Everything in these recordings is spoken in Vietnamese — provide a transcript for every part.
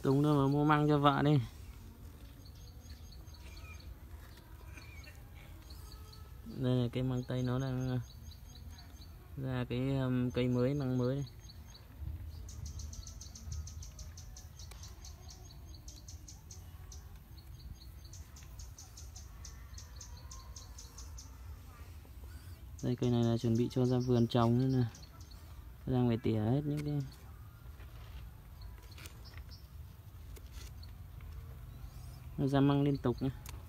Tùng đâu mà mua măng cho vợ đi. Đây là cây măng tây nó đang ra cái cây mới, măng mới đây. Đây cây này là chuẩn bị cho ra vườn trồng nữa nè. Đang phải tỉa hết những cái nó ra măng liên tục nhé.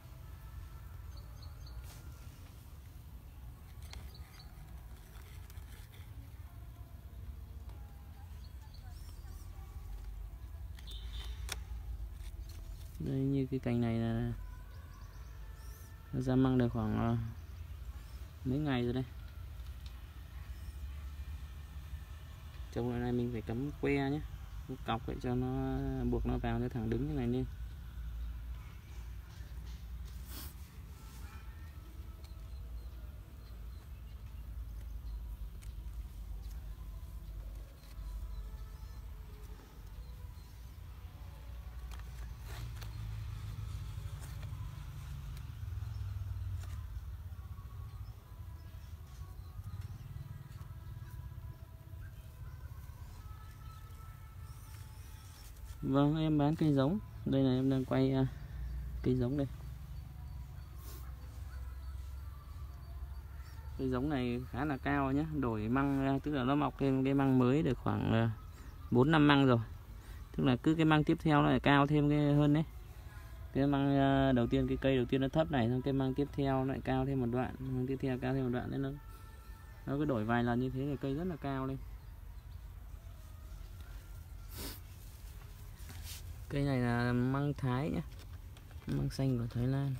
Đây như cái cành này là nó ra măng được khoảng mấy ngày rồi đây. Trong loại này mình phải cắm que nhé, cọc để cho nó buộc nó vào cho thẳng đứng như này lên. Vâng, em bán cây giống. Đây là em đang quay cây giống đây. Cây giống này khá là cao nhé. Đổi măng, tức là nó mọc thêm cái măng mới được khoảng 4-5 măng rồi. Tức là cứ cái măng tiếp theo nó lại cao thêm cái hơn đấy. Cái măng đầu tiên, cái cây đầu tiên nó thấp này, xong cái măng tiếp theo nó lại cao thêm một đoạn, măng tiếp theo cao thêm một đoạn, nên nó cứ đổi vài lần như thế thì cây rất là cao lên. Cây này là măng Thái nhé, măng xanh của Thái Lan.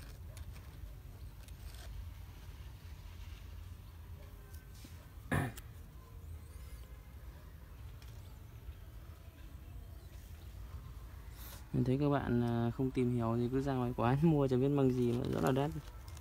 Mình thấy các bạn không tìm hiểu thì cứ ra ngoài quán mua chẳng biết măng gì mà rất là đắt.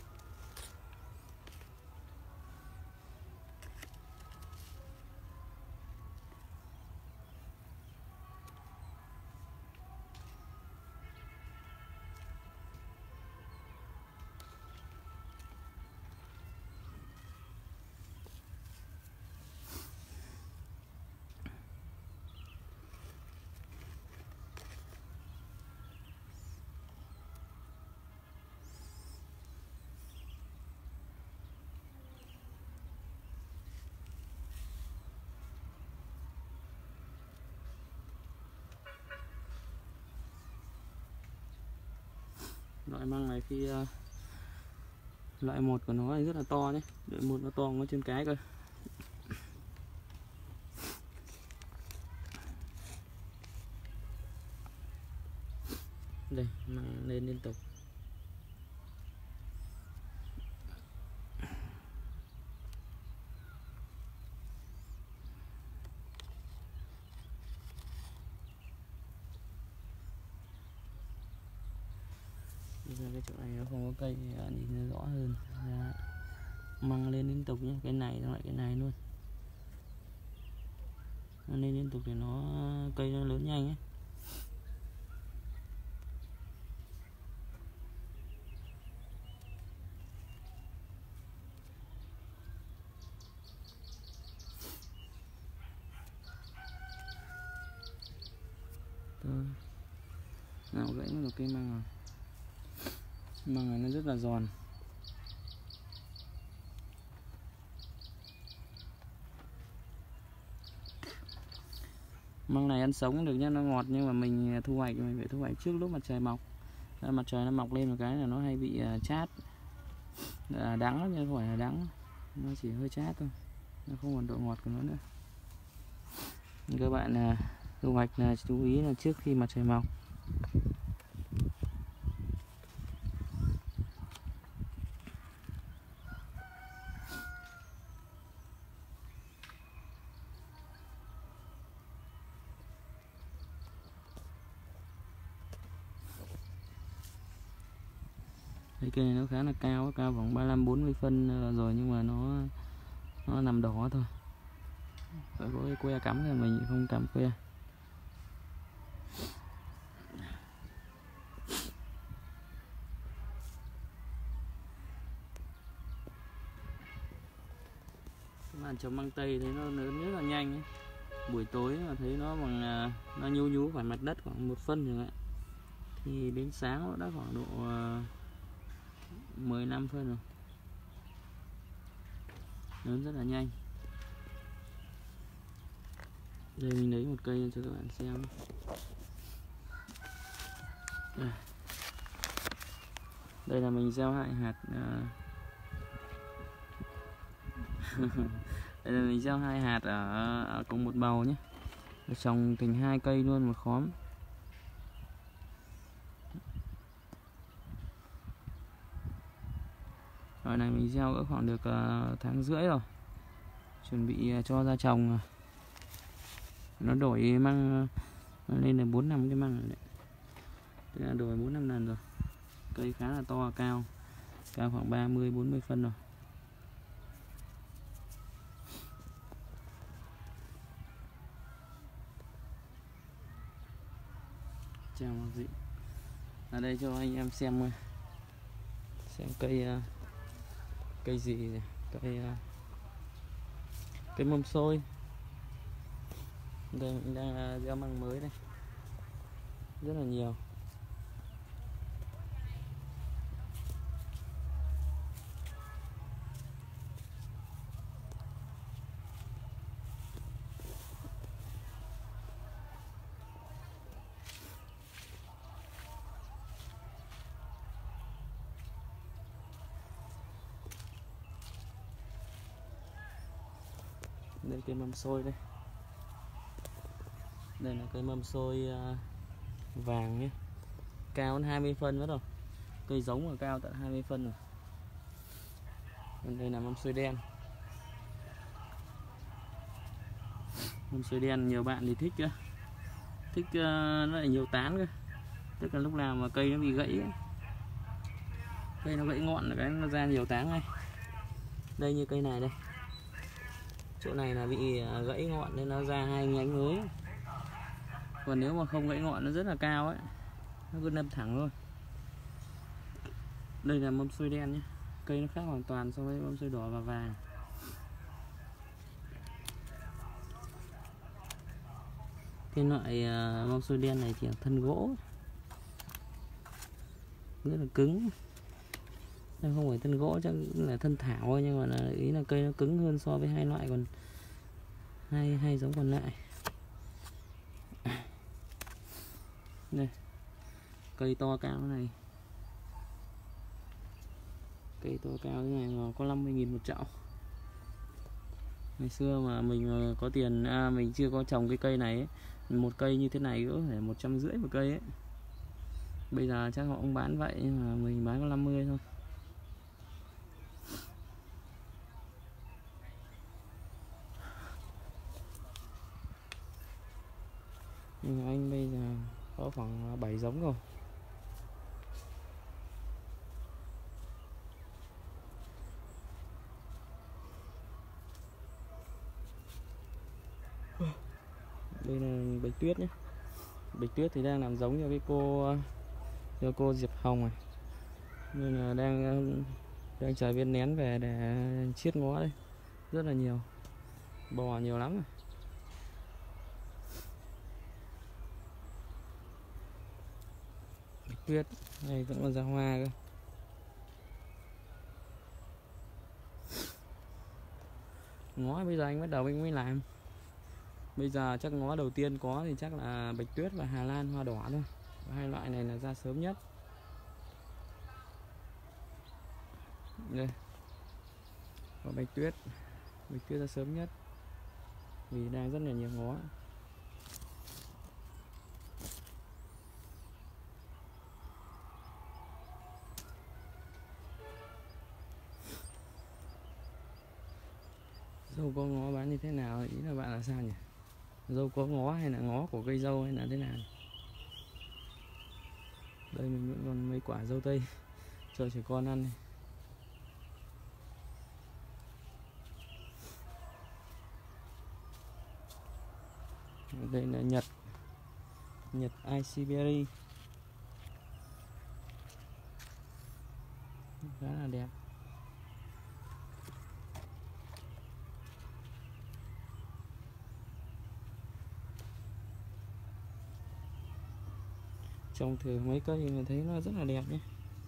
Loại măng này khi loại một của nó rất là to nhé, loại một nó to có chân cái cơ. Đây, măng lên liên tục. Ra cái chỗ này nó không có cây thì nhìn nó rõ hơn. Măng lên liên tục nhé, cái này lại cái này luôn. Nó lên liên tục thì nó cây nó lớn nhanh ấy. Nào gãy mất một cây măng rồi. Măng này nó rất là giòn. Măng này ăn sống được nhá, nó ngọt, nhưng mà mình thu hoạch mình phải thu hoạch trước lúc mặt trời mọc. Mặt trời nó mọc lên một cái là nó hay bị chát, đắng lắm, nhưng không phải là đắng, nó chỉ hơi chát thôi, nó không còn độ ngọt của nó nữa. Các bạn thu hoạch là chú ý là trước khi mặt trời mọc. Cây này nó khá là cao, cao khoảng 35-40 phân rồi, nhưng mà nó nằm đỏ thôi. Phải có cái que cắm thì mình không cắm que. bạn trồng măng tây thấy nó lớn rất là nhanh ấy. Buổi tối mà thấy nó bằng nó nhú nhú khỏi mặt đất khoảng 1 phân chẳng hạn, thì đến sáng nó đã khoảng độ 15 phân rồi, lớn rất là nhanh. Đây mình lấy một cây cho các bạn xem. Đây là mình gieo hại hạt đây là mình gieo 2 hạt ở cùng một bầu nhé, trồng thành 2 cây luôn một khóm. Rồi này mình gieo cỡ khoảng được tháng rưỡi rồi, chuẩn bị cho ra trồng. Nó đổi măng lên là 4-5 cái măng rồi đấy. Tức là đổi 4-5 lần rồi. Cây khá là to, cao khoảng 30-40 phân rồi. Chào mọi gì. Ở đây cho anh em xem cây gì này, cây mâm xôi. Đây mình đang gieo măng mới đây, rất là nhiều. Đây cây mâm xôi đây. Đây là cây mâm xôi vàng nhé, cao hơn 20 phân mất rồi. Cây giống mà cao tận 20 phân rồi. Còn đây là mâm xôi đen. Mâm xôi đen nhiều bạn thì thích nó lại nhiều tán cơ. Tức là lúc nào mà cây nó bị gãy ấy, cây nó gãy ngọn là cái nó ra nhiều tán ngay. Đây như cây này đây, chỗ này là bị gãy ngọn nên nó ra 2 nhánh mới. Còn nếu mà không gãy ngọn nó rất là cao ấy, nó cứ đâm thẳng luôn. Đây là mâm xôi đen nhé, cây nó khác hoàn toàn so với mâm xôi đỏ và vàng. Cái loại mâm xôi đen này thì là thân gỗ, rất là cứng. Đây không phải thân gỗ, chắc là thân thảo thôi, nhưng mà ý là cây nó cứng hơn so với hai loại còn hai giống còn lại. Đây, cây to cao này, cây to cao thế này mà có 50.000 một chậu. Ngày xưa mà mình có tiền, mình chưa có trồng cái cây này ấy, một cây như thế này cỡ phải 150 một cây ấy. Bây giờ chắc họ cũng bán vậy, nhưng mà mình bán có 50 thôi. Nhưng anh bây giờ có khoảng 7 giống rồi. Đây là bạch tuyết nhé. Bạch tuyết thì đang làm giống cho cô Diệp Hồng này, nên là đang chờ viên nén về để chiết ngó đây. Rất là nhiều, bò nhiều lắm rồi. Bạch tuyết này vẫn còn ra hoa cơ. Ngó bây giờ anh bắt đầu anh mới làm. Bây giờ chắc ngó đầu tiên có thì chắc là bạch tuyết và Hà Lan hoa đỏ thôi. Hai loại này là ra sớm nhất. Đây, có bạch tuyết ra sớm nhất vì đang rất là nhiều ngó. Dâu có ngó bán như thế nào, ý là bạn là sao nhỉ? Dâu có ngó hay là ngó của cây dâu hay là thế nào? Đây mình vẫn còn mấy quả dâu tây cho trẻ con ăn này. Đây là Nhật Iceberry, khá là đẹp. Trồng thử mấy cây mình thấy nó rất là đẹp nhé.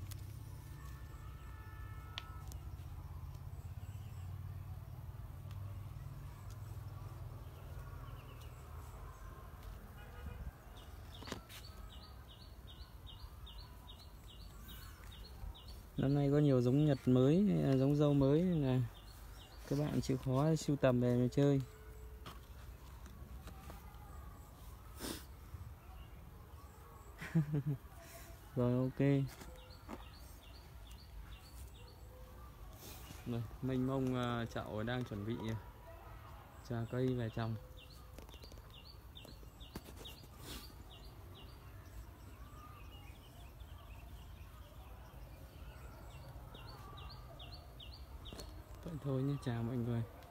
Năm nay có nhiều giống nhật mới, giống dâu mới nên là các bạn chịu khó sưu tầm về mà chơi. Rồi ok. Rồi, mênh mông chậu đang chuẩn bị trà cây về trồng. Vậy thôi nhé, chào mọi người.